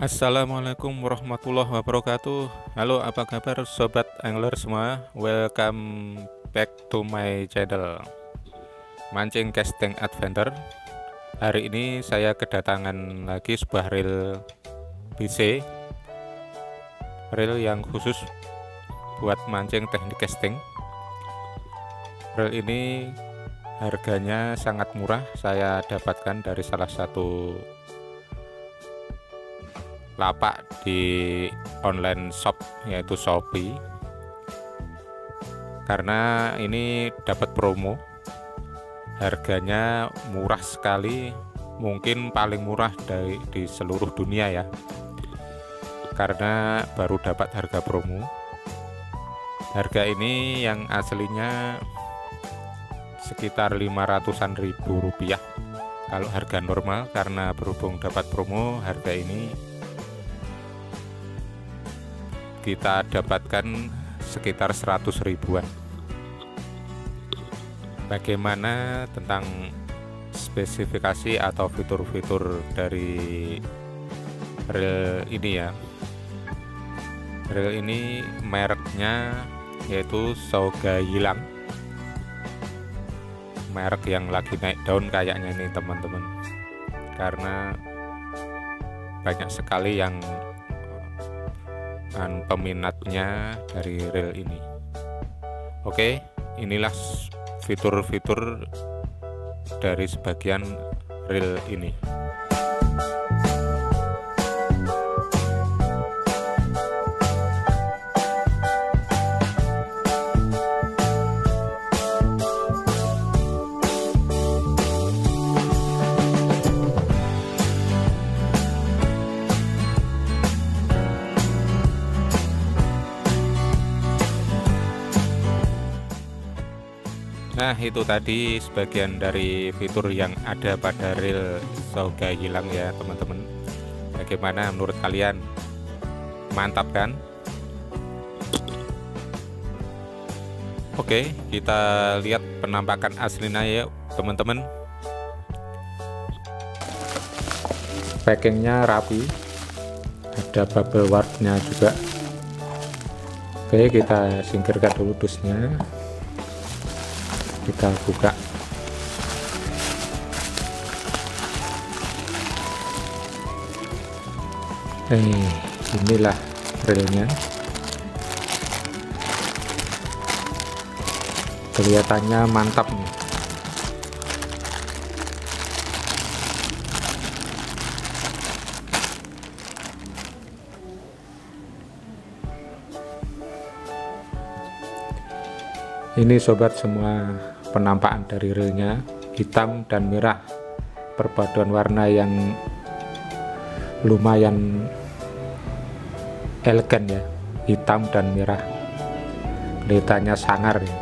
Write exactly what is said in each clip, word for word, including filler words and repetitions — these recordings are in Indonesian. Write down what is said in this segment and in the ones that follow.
Assalamualaikum warahmatullahi wabarakatuh. Halo, apa kabar sobat angler semua? Welcome back to my channel Mancing Casting Adventure. Hari ini saya kedatangan lagi sebuah reel B C, reel yang khusus buat mancing teknik casting. Reel ini harganya sangat murah, saya dapatkan dari salah satu lapak di online shop yaitu Shopee, karena ini dapat promo, harganya murah sekali, mungkin paling murah dari di seluruh dunia ya, karena baru dapat harga promo. Harga ini yang aslinya sekitar lima ratusan ribu rupiah kalau harga normal, karena berhubung dapat promo harga ini kita dapatkan sekitar seratus ribuan. Bagaimana tentang spesifikasi atau fitur-fitur dari reel ini ya? Reel ini mereknya yaitu Soga-Yilang, merek yang lagi naik daun kayaknya ini teman-teman, karena banyak sekali yang dan peminatnya dari reel ini. Oke, inilah fitur-fitur dari sebagian reel ini. Nah, itu tadi sebagian dari fitur yang ada pada reel Soga-Yilang ya teman-teman. Bagaimana menurut kalian? Mantap kan? Oke, kita lihat penampakan aslinya ya teman-teman. Packingnya rapi, ada bubble wrapnya juga. Oke, kita singkirkan dulu dusnya, kita buka. Eh, inilah reelnya. Kelihatannya mantap nih. Ini sobat semua penampakan dari reelnya, hitam dan merah, perpaduan warna yang lumayan elegan ya, hitam dan merah, kelihatannya sangar ya.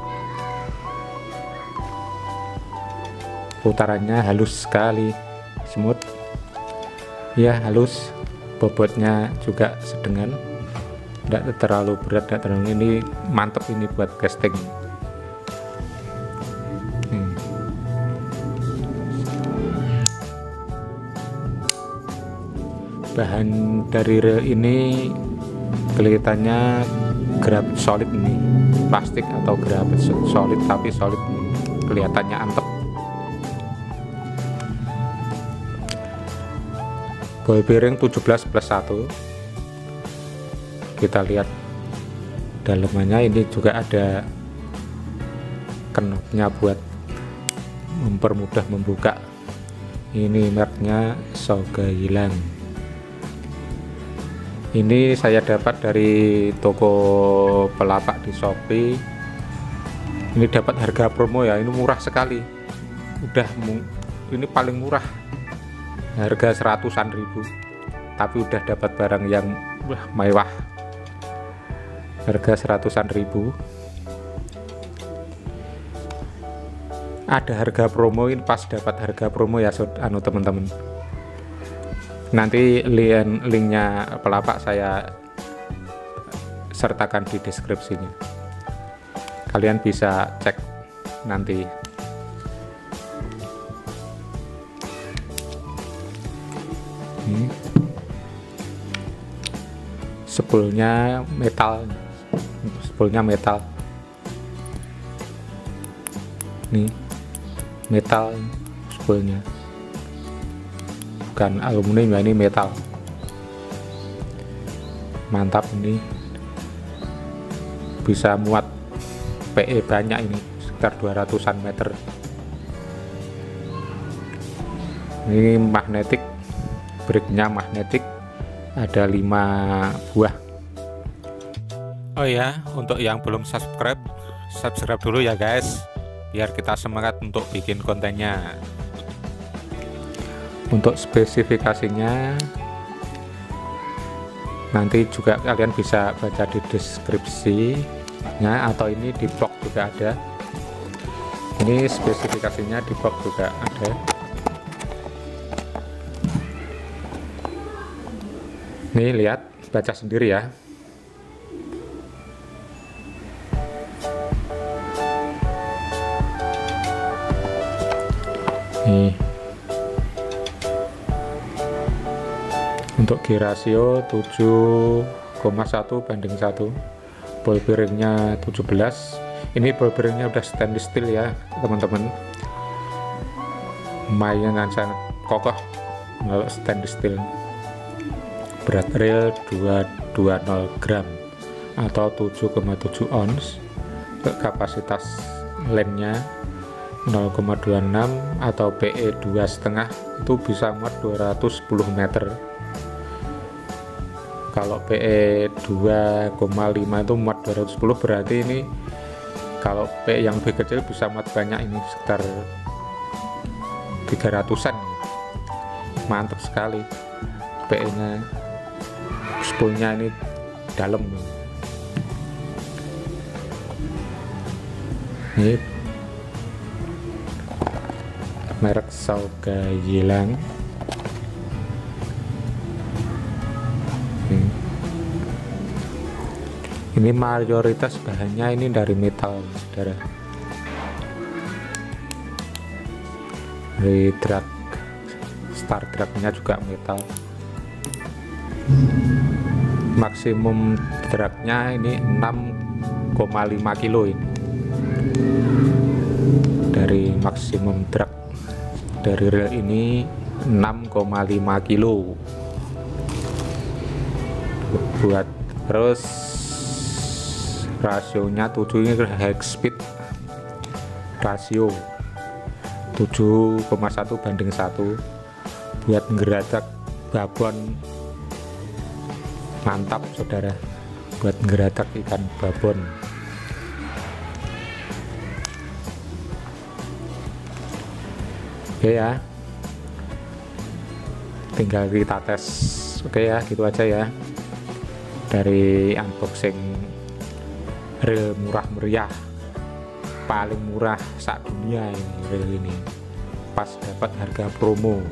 Putarannya halus sekali, smooth ya, halus. Bobotnya juga sedengan, tidak terlalu berat, tidak terlalu ini mantep ini buat casting. hmm. Bahan dari reel ini kelihatannya grafit solid ini, plastik atau grafit solid, tapi solid ini kelihatannya antep. Ball bearing tujuh belas plus satu. Kita lihat dalamannya, ini juga ada knopnya buat mempermudah membuka. Ini mereknya Soga-Yilang. Ini saya dapat dari toko pelapak di Shopee. Ini dapat harga promo ya, ini murah sekali. Udah ini paling murah, harga seratusan ribu, tapi udah dapat barang yang wah mewah, harga seratusan ribu. Ada harga promo, ini pas dapat harga promo ya anu teman-teman. Nanti link linknya pelapak saya sertakan di deskripsinya, kalian bisa cek nanti. Hmm. spoolnya metal, spoolnya metal, nih metal spoolnya, bukan aluminium ya, ini metal. Mantap, ini bisa muat P E banyak, ini sekitar dua ratusan meter. Ini magnetik, brake-nya magnetik, ada lima buah. Oh ya, untuk yang belum subscribe, subscribe dulu ya guys, biar kita semangat untuk bikin kontennya. Untuk spesifikasinya nanti juga kalian bisa baca di deskripsinya, atau ini di blog juga ada. Ini spesifikasinya di blog juga ada. Nih lihat, baca sendiri ya. Nih, untuk gear rasio tujuh koma satu banding satu, ball bearingnya tujuh belas. Ini ball bearingnya udah stainless steel ya teman-teman, lumayan sangat kokoh kalau stainless steel. Berat reel dua ratus dua puluh gram atau tujuh koma tujuh ons. Kapasitas lemnya nol koma dua enam atau P E dua koma lima, itu bisa muat dua ratus sepuluh meter. Kalau P E dua koma lima itu muat dua ratus sepuluh, berarti ini kalau P E yang lebih kecil bisa muat banyak, ini sekitar tiga ratusan. Mantap sekali P E nya, spoolnya ini dalam. Ini merek Sauga Yilang. Hmm. Ini mayoritas bahannya ini dari metal, saudara. Dari drag, star dragnya juga metal. Maksimum dragnya ini enam koma lima kilo ini. Dari maksimum drag dari reel ini enam koma lima kilo buat. Terus rasionya tujuh, ini high speed rasio tujuh koma satu banding satu buat ngeradak babon. Mantap saudara, buat ngeradak ikan babon. Oke ya, tinggal kita tes. Oke ya, gitu aja ya dari unboxing reel murah meriah, paling murah sak dunia ini reel ini, pas dapat harga promo.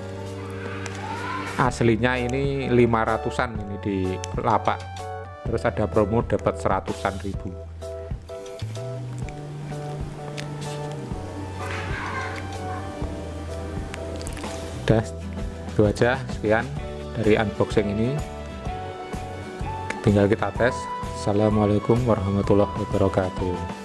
Aslinya ini lima ratusan ini di lapak, terus ada promo dapat seratusan ribu. Udah, itu aja, sekian dari unboxing ini, tinggal kita tes. Assalamualaikum warahmatullahi wabarakatuh.